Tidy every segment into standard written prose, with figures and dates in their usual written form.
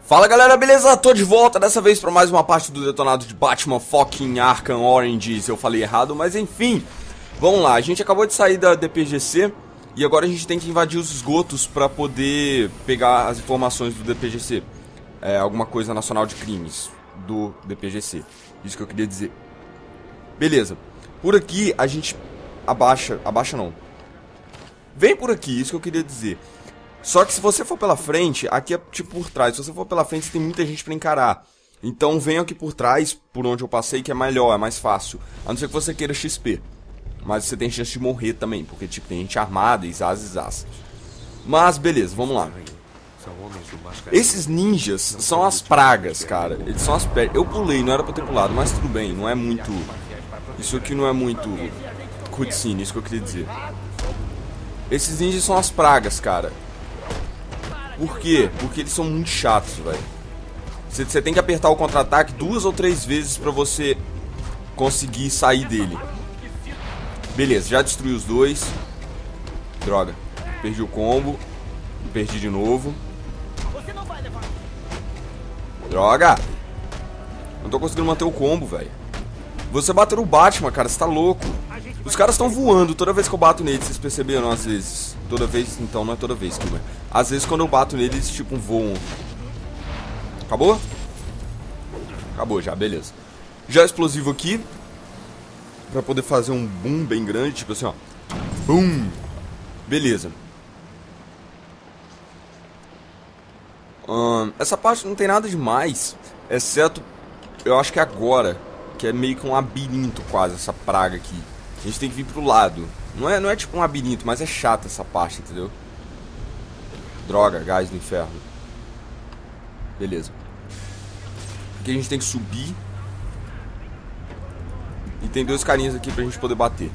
Fala galera, beleza? Tô de volta dessa vez pra mais uma parte do detonado de Batman fucking Arkham Origins. Eu falei errado, mas enfim. Vamos lá, a gente acabou de sair da DPGC e agora a gente tem que invadir os esgotos pra poder pegar as informações do DPGC. Alguma coisa nacional de crimes do DPGC. Isso que eu queria dizer. Beleza. Por aqui a gente abaixa não. Vem por aqui, isso que eu queria dizer. Só que se você for pela frente, aqui é tipo por trás. Se você for pela frente, tem muita gente pra encarar. Então venha aqui por trás, por onde eu passei, que é melhor, é mais fácil. A não ser que você queira XP. Mas você tem chance de morrer também, porque tipo, tem gente armada e zaz. Mas beleza, vamos lá. Esses ninjas são as pragas, cara. Eles são as pragas. Eu pulei, não era pra ter pulado, mas tudo bem, não é muito... Isso aqui não é muito cutscene, isso que eu queria dizer. Esses ninjas são as pragas, cara. Por quê? Porque eles são muito chatos, velho. Você tem que apertar o contra-ataque 2 ou 3 vezes pra você conseguir sair dele. Beleza, já destruí os dois. Droga, perdi o combo. Perdi de novo. Droga. Não tô conseguindo manter o combo, velho. Você bateu no Batman, cara, você tá louco. Os caras estão voando toda vez que eu bato neles, vocês perceberam às vezes. Toda vez, então não é toda vez, Kilmer. Às vezes quando eu bato neles, eles tipo voam. Acabou? Acabou já, beleza. Já explosivo aqui. Pra poder fazer um boom bem grande, tipo assim, ó. Boom. Beleza. Essa parte não tem nada demais. Exceto, eu acho que agora. Que é meio que um labirinto quase, essa praga aqui. A gente tem que vir pro lado. Não é tipo um labirinto, mas é chata essa parte, entendeu? Droga, gás do inferno. Beleza. Aqui a gente tem que subir. E tem 2 carinhas aqui pra gente poder bater.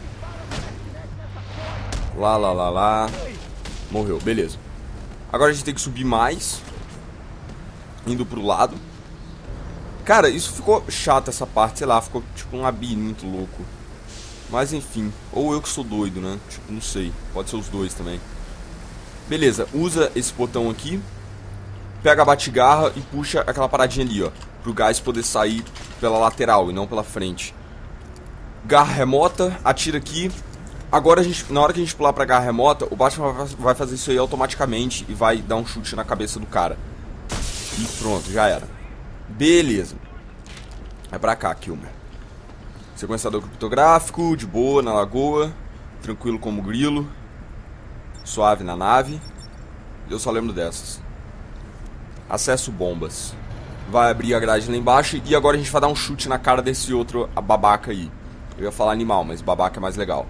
Lá. Morreu, beleza. Agora a gente tem que subir mais. Indo pro lado. Cara, isso ficou chato essa parte, sei lá, ficou tipo um labirinto louco. Mas enfim, ou eu que sou doido, né? Tipo, não sei, pode ser os dois também. Beleza, usa esse botão aqui. Pega a batigarra e puxa aquela paradinha ali, ó. Pro gás poder sair pela lateral e não pela frente. Garra remota, atira aqui. Agora, na hora que a gente pular pra garra remota, o Batman vai fazer isso aí automaticamente e vai dar um chute na cabeça do cara. E pronto, já era. Beleza. É pra cá, Kilmer. Sequenciador criptográfico, de boa na lagoa. Tranquilo como grilo. Suave na nave. Eu só lembro dessas. Acesso bombas. Vai abrir a grade lá embaixo. E agora a gente vai dar um chute na cara desse outro babaca aí. Eu ia falar animal, mas babaca é mais legal.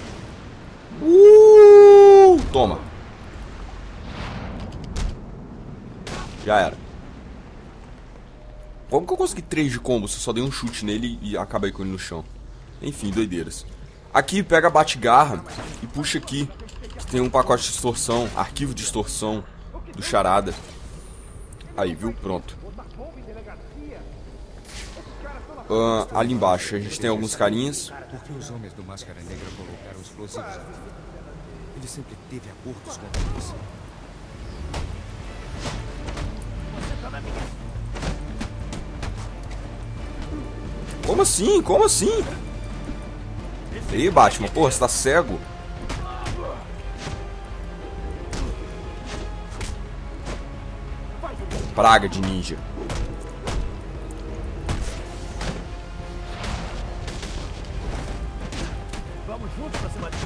Toma. Já era. Como que eu consegui 3 de combo se eu só dei um chute nele e acabei com ele no chão? Enfim, doideiras. Aqui, pega a batigarra e puxa aqui. Que tem um pacote de extorsão, arquivo de extorsão do Charada. Aí, viu? Pronto. Ali embaixo, a gente tem alguns carinhas. Por que os homens do Máscara Negra colocaram explosivos ali? Ele sempre teve acordos com eles. Como assim? Como assim? Ei, Batman, porra, você tá cego? Praga de ninja. Vamos juntos pra cima dele.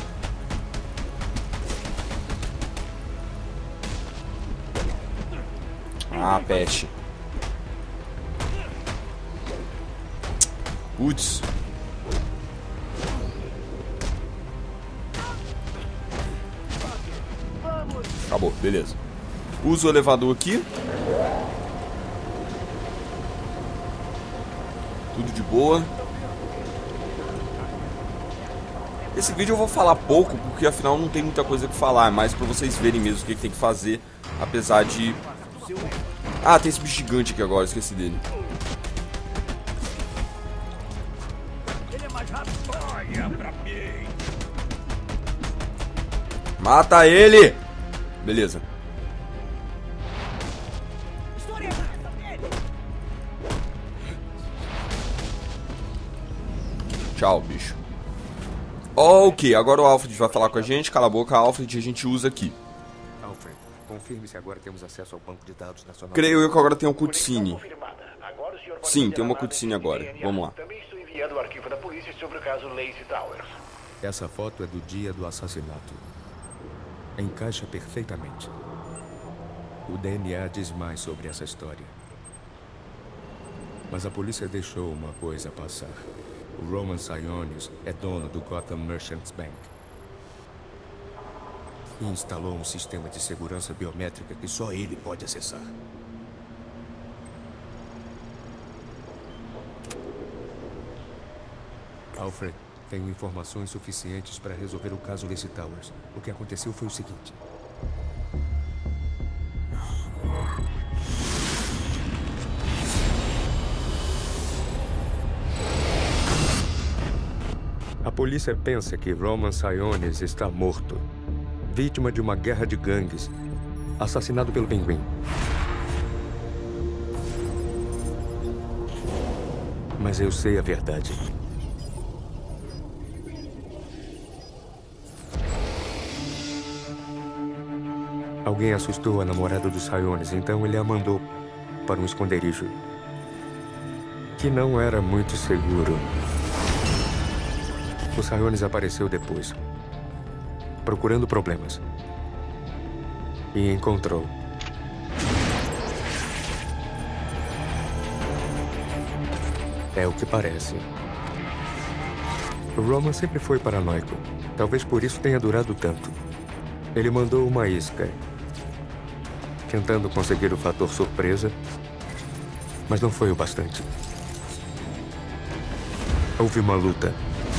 Ah, peste. Putz. Acabou, beleza. Usa o elevador aqui. Tudo de boa. Esse vídeo eu vou falar pouco, porque afinal não tem muita coisa que falar. É mais pra vocês verem mesmo o que tem que fazer. Apesar de... Ah, tem esse bicho gigante aqui agora, esqueci dele. Mata ele! Beleza. Tchau, bicho. Ok, agora o Alfred vai falar com a gente. Cala a boca, Alfred, a gente usa aqui. Alfred, confirme se agora temos acesso ao banco de dados nacional. Creio eu que agora tem um cutscene. Sim, tem uma cutscene agora. Vamos lá. Também estou enviando o arquivo da polícia sobre o caso Lazy Towers. Essa foto é do dia do assassinato. Encaixa perfeitamente. O DNA diz mais sobre essa história. Mas a polícia deixou uma coisa passar. O Roman Sionis é dono do Gotham Merchants Bank. E instalou um sistema de segurança biométrica que só ele pode acessar. Alfred, tenho informações suficientes para resolver o caso Lazy Towers. O que aconteceu foi o seguinte. A polícia pensa que Roman Sionis está morto, vítima de uma guerra de gangues, assassinado pelo Pinguim. Mas eu sei a verdade. Alguém assustou a namorada dos Sionis, então ele a mandou para um esconderijo que não era muito seguro. O Sionis apareceu depois, procurando problemas. E encontrou. É o que parece. O Roman sempre foi paranoico. Talvez por isso tenha durado tanto. Ele mandou uma isca, tentando conseguir o fator surpresa, mas não foi o bastante. Houve uma luta.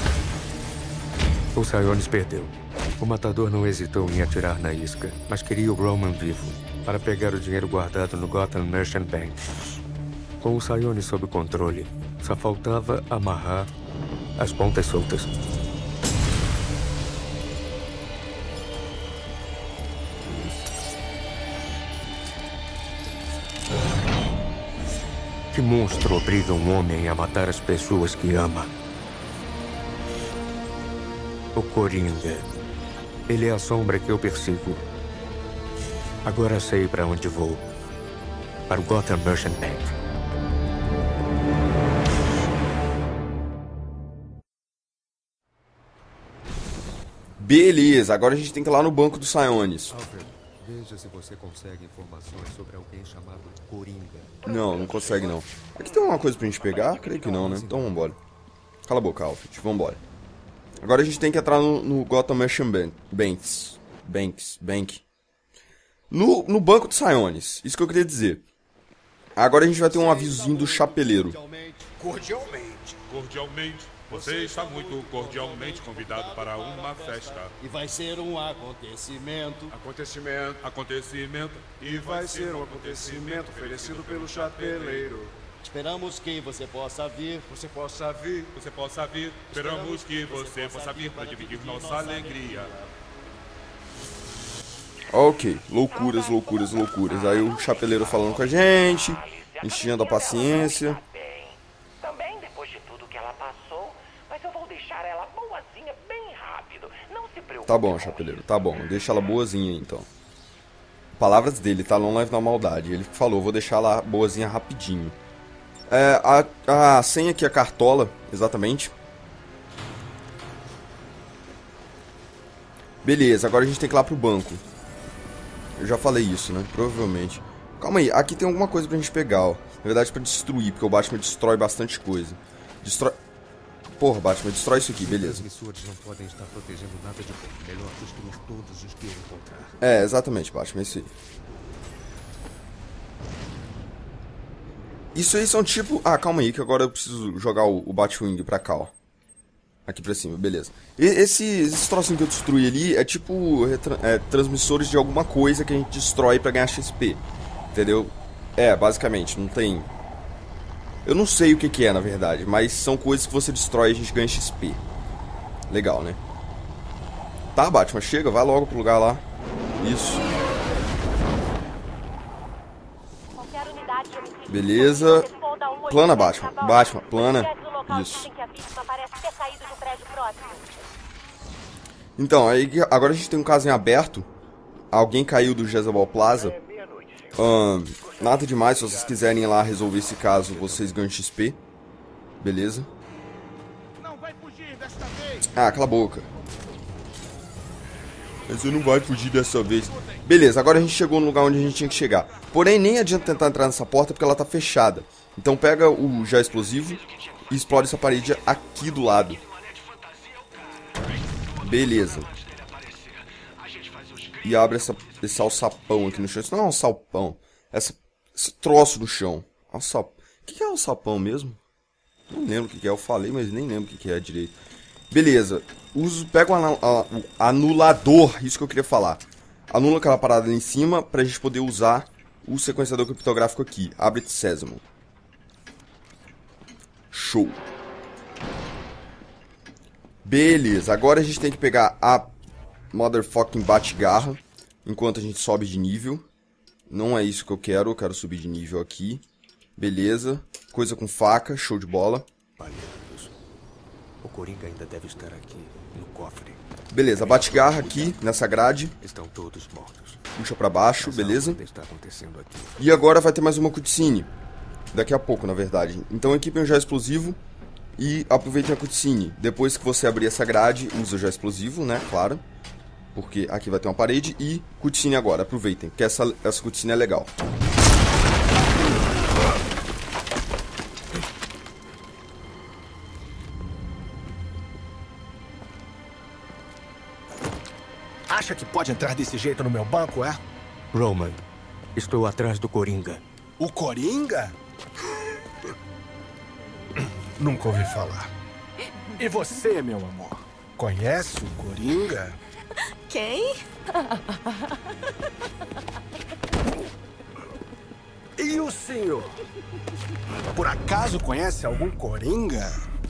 O Sionis perdeu. O matador não hesitou em atirar na isca, mas queria o Roman vivo, para pegar o dinheiro guardado no Gotham Merchant Bank. Com o Sionis sob controle, só faltava amarrar as pontas soltas. Que monstro obriga um homem a matar as pessoas que ama? O Coringa. Ele é a sombra que eu persigo. Agora sei para onde vou. Para o Gotham Merchant Bank. Beleza, agora a gente tem que ir lá no banco do Sionis. Alfred, veja se você consegue informações sobre alguém chamado Coringa. Não consegue não. Aqui tem alguma coisa pra gente pegar? Creio que não, né? Então vambora. Cala a boca, Alfred, vambora. Agora a gente tem que entrar no Gotham Merchant Bank. No banco do Sionis. Isso que eu queria dizer. Agora a gente vai ter um avisozinho do chapeleiro. Cordialmente. Você está muito cordialmente convidado para uma festa. E vai ser um acontecimento. Acontecimento. E vai ser um acontecimento oferecido pelo chapeleiro. Esperamos que você possa vir. Você possa vir. Esperamos que você possa vir para dividir nossa alegria. Ok, loucuras. Aí o chapeleiro falando com a gente, enchendo a paciência. Também depois de tudo que ela passou, mas eu vou deixar ela boazinha bem rápido. Não se preocupe. Tá bom, chapeleiro, tá bom. Deixa ela boazinha aí, então. Palavras dele, tá? Não leve na maldade. Ele falou, vou deixar ela boazinha rapidinho. A senha aqui é cartola, exatamente. Beleza, agora a gente tem que ir lá pro banco. Eu já falei isso, né? Provavelmente. Calma aí, aqui tem alguma coisa pra gente pegar, ó. Na verdade pra destruir, porque o Batman destrói bastante coisa. Porra, Batman, destrói isso aqui, beleza. Os transmissores não podem estar protegendo nada de bom. Melhor destruir todos os que eu encontrar. É, exatamente, Batman, isso aí. Isso aí são tipo... Ah, calma aí, que agora eu preciso jogar o Batwing pra cá, ó. Aqui pra cima, beleza. Esses trocinhos que eu destruí ali é tipo transmissores de alguma coisa que a gente destrói pra ganhar XP. Entendeu? É, basicamente, não tem... Eu não sei o que é, na verdade, mas são coisas que você destrói e a gente ganha XP. Legal, né? Tá, Batman, chega, vai logo pro lugar lá. Isso. Beleza. Plana, Batman. Batman, plana. Isso. ótimo. Então, aí agora a gente tem um caso em aberto. Alguém caiu do Jezebel Plaza. Nada demais, se vocês quiserem ir lá resolver esse caso, vocês ganham XP. Beleza? Não vai fugir desta vez. Ah, cala a boca. Você não vai fugir dessa vez. Beleza, agora a gente chegou no lugar onde a gente tinha que chegar. Porém, nem adianta tentar entrar nessa porta porque ela tá fechada. Então pega o já explosivo e explode essa parede aqui do lado. Beleza. E abre esse alçapão aqui no chão. Isso não é um alçapão. Esse troço no chão. O que é alçapão mesmo? Não lembro o que é. Eu falei, mas nem lembro o que é direito. Beleza. Pega o anulador. Isso que eu queria falar. Anula aquela parada ali em cima pra gente poder usar o sequenciador criptográfico aqui. Abre Sésamo. Show. Beleza. Agora a gente tem que pegar a motherfucking bate-garra enquanto a gente sobe de nível. Não é isso que eu quero subir de nível aqui. Beleza. Coisa com faca, show de bola. Palhados. O Coringa ainda deve estar aqui, no cofre. Beleza, bate-garra aqui, nessa grade. Estão todos mortos. Puxa pra baixo, beleza. Está acontecendo aqui. E agora vai ter mais uma cutscene. Daqui a pouco, na verdade. Então equipem o já explosivo e aproveitem a cutscene. Depois que você abrir essa grade, usa o já explosivo, né, claro. Porque aqui vai ter uma parede e cutscene agora, aproveitem, porque essa cutscene é legal. Acha que pode entrar desse jeito no meu banco, é? Roman, estou atrás do Coringa. O Coringa? Nunca ouvi falar. E você, meu amor? Conhece o Coringa? Quem? E o senhor? Por acaso conhece algum Coringa?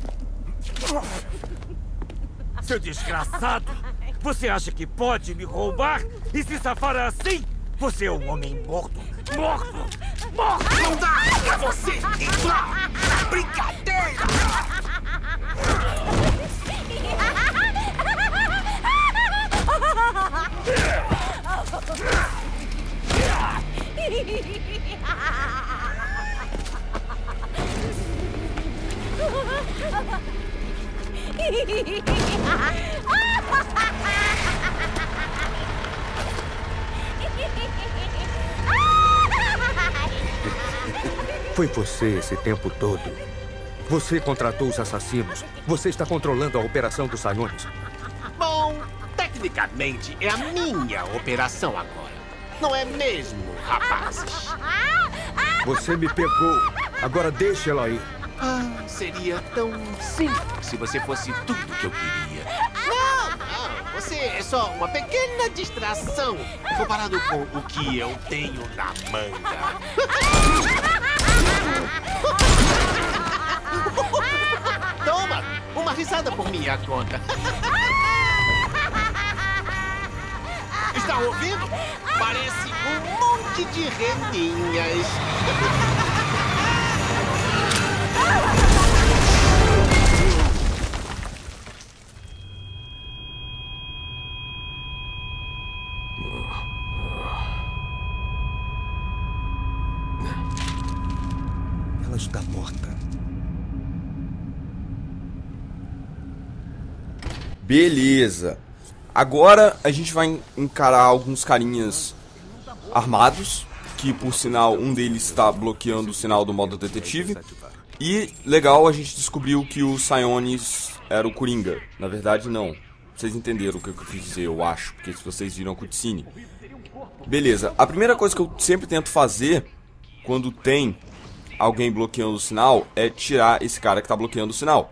Seu desgraçado! Você acha que pode me roubar e se safar assim? Você é um homem morto! Morto! Morto! Não dá pra você entrar na brincadeira! Foi você esse tempo todo. Você contratou os assassinos. Você está controlando a operação dos Psionis. Bom, tecnicamente é a minha operação agora. Não é mesmo, rapazes? Você me pegou. Agora deixe ela aí. Ah, seria tão simples se você fosse tudo que eu queria. Não, você é só uma pequena distração comparado com o que eu tenho na manga. Toma, uma risada por minha conta. Está ouvindo? Parece um monte de reninhas. Ela está morta. Beleza. Agora a gente vai encarar alguns carinhas armados, que por sinal um deles está bloqueando o sinal do modo detetive. E legal, a gente descobriu que o Psionis era o Coringa. Na verdade não. Vocês entenderam o que eu quis dizer, eu acho, porque se vocês viram a cutscene. Beleza, a primeira coisa que eu sempre tento fazer quando tem alguém bloqueando o sinal é tirar esse cara que está bloqueando o sinal.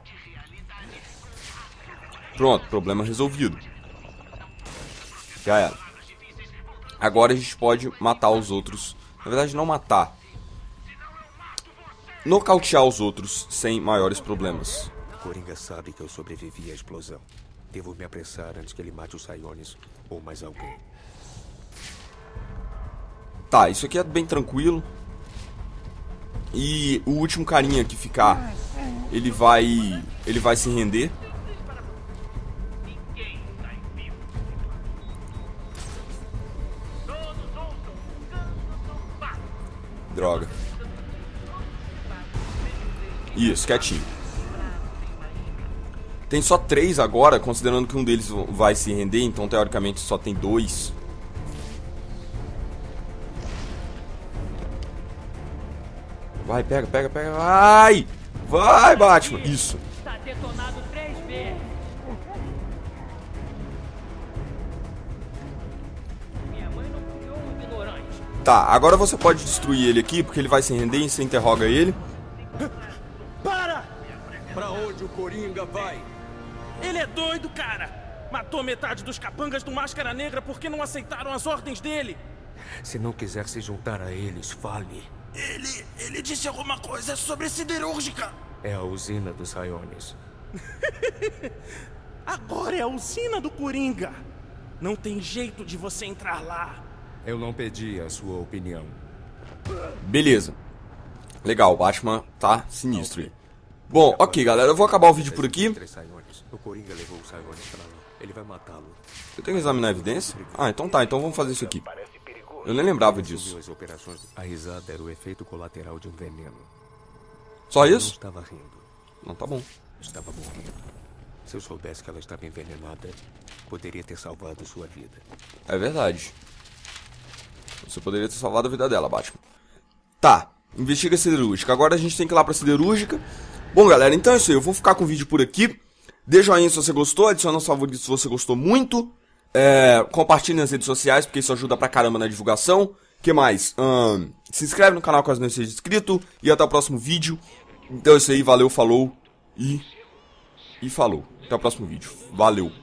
Pronto, problema resolvido. Já era. Agora a gente pode matar os outros. Na verdade, não matar. Nocautear os outros sem maiores problemas. Coringa sabe que eu sobrevivi à explosão. Devo me apressar antes que ele mate os Psionis ou mais alguém. Tá, isso aqui é bem tranquilo. E o último carinha que ficar, ele vai se render. droga. Isso, quietinho. Tem só 3 agora, considerando que um deles vai se render, então teoricamente só tem 2. Vai, pega, pega, pega. Vai! Vai, Batman! Isso. Tá detonado 3 vezes. Minha mãe não criou um ignorante. Tá, agora você pode destruir ele aqui, porque ele vai se render e você interroga ele. Para! Pra onde o Coringa vai? Ele é doido, cara! Matou metade dos capangas do Máscara Negra porque não aceitaram as ordens dele. Se não quiser se juntar a eles, fale. Ele disse alguma coisa sobre siderúrgica. É a usina dos Sionis. Agora é a usina do Coringa. Não tem jeito de você entrar lá. Eu não pedi a sua opinião. Beleza. Legal, o Batman tá sinistro aí. Bom, ok, galera, eu vou acabar o vídeo por aqui. O Coringa levou o Sionis pra lá. Ele vai matá-lo. Eu tenho que examinar a evidência? Ah, então tá, então vamos fazer isso aqui. Eu nem lembrava disso. As operações. A risada era o efeito colateral de um veneno. Só Eu não isso? estava rindo. Não, tá bom. Estava morrendo. Se eu soubesse que ela estava envenenada, poderia ter salvado sua vida. É verdade. Você poderia ter salvado a vida dela, Batman. Tá, investiga a siderúrgica. Agora a gente tem que ir lá pra siderúrgica. Bom, galera, então é isso aí. Eu vou ficar com o vídeo por aqui. Dê joinha se você gostou, adiciona os favoritos se você gostou muito. Compartilhe nas redes sociais, porque isso ajuda pra caramba na divulgação. Que mais? Se inscreve no canal caso não seja inscrito. E até o próximo vídeo. Então é isso aí, valeu, falou. E falou. Até o próximo vídeo. Valeu.